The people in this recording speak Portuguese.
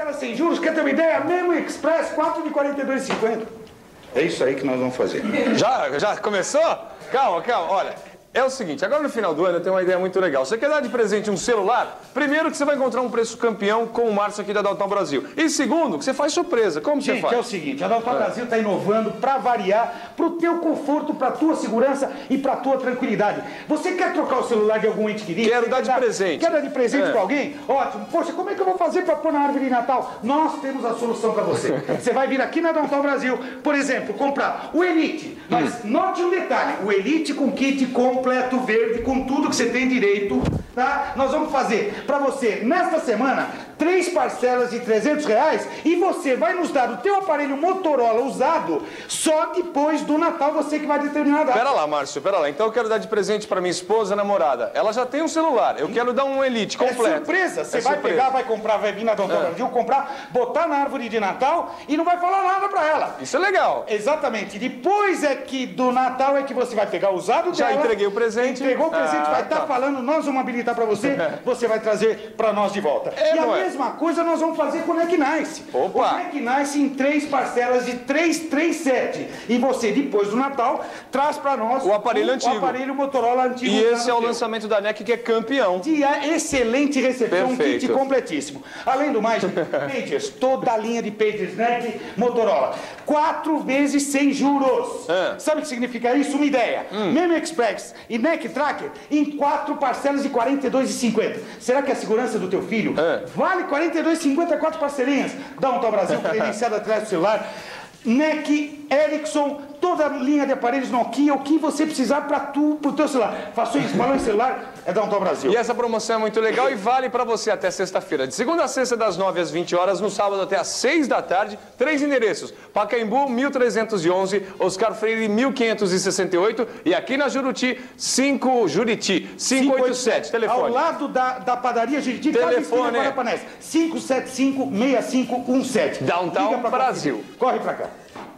parcelas sem juros, quer ter uma ideia? Memo Express, 4 de 42,50. É isso aí que nós vamos fazer. Já começou? Calma, olha. É o seguinte, agora no final do ano eu tenho uma ideia muito legal. Você quer dar de presente um celular? Primeiro que você vai encontrar um preço campeão com o Márcio aqui da Daltão Brasil. E segundo, que você faz surpresa. Como você faz? Gente, é o seguinte, a Daltão Brasil está inovando para variar, para o teu conforto, para a tua segurança e para a tua tranquilidade. Você quer trocar o celular de algum ente querido? Quero dar de presente. Quer dar de presente para alguém? Ótimo. Poxa, como é que eu vou fazer para pôr na árvore de Natal? Nós temos a solução para você. Você vai vir aqui na Daltão Brasil, por exemplo, comprar o Elite. Mas note um detalhe, o Elite com kit completo verde, com tudo que você tem direito, tá? Nós vamos fazer para você, nesta semana, 3 parcelas de R$300 e você vai nos dar o teu aparelho Motorola usado só depois do Natal, você que vai determinar a data. Pera lá, Márcio, pera lá. Então eu quero dar de presente para minha esposa, namorada. Ela já tem um celular, eu quero dar um Elite completo. É surpresa, você vai pegar, vai comprar, vai vir na Daltão Brasil, comprar, botar na árvore de Natal e não vai falar nada para ela. Isso é legal. Exatamente, depois é que do Natal é que você vai pegar o usado dela. Já entreguei o presente. Entregou o presente, vai estar falando, nós vamos habilitar para você, você vai trazer para nós de volta. E a mesma coisa nós vamos fazer com o Neck Nice. Opa! O Neck Nice em 3 parcelas de 337. E você, depois do Natal, traz para nós o aparelho antigo. O aparelho Motorola antigo. E esse é o lançamento da NEC, que é campeão. De excelente recepção, Perfeito. kit completíssimo. Além do mais, pagers, toda a linha de pagers NEC Motorola. 4 vezes sem juros. Sabe o que significa isso? Uma ideia. Memo Express e NEC Tracker em 4 parcelas de R$42,50. Será que a segurança do teu filho vale R$42,50 4 parcelinhas? Daltão Brasil, credenciado atrás do celular. NEC, Ericsson, toda a linha de aparelhos Nokia, o que você precisar para o teu celular. Fações, balão celular, é Daltão Brasil. E essa promoção é muito legal e vale para você até sexta-feira. De segunda a sexta, das 9 às 20 horas, no sábado até às 6 da tarde, 3 endereços. Pacaembu, 1311, Oscar Freire, 1568 e aqui na Juriti, 587. Telefone. Ao lado da padaria Juriti, telefone 575-6517. Daltão Brasil. Corre para cá.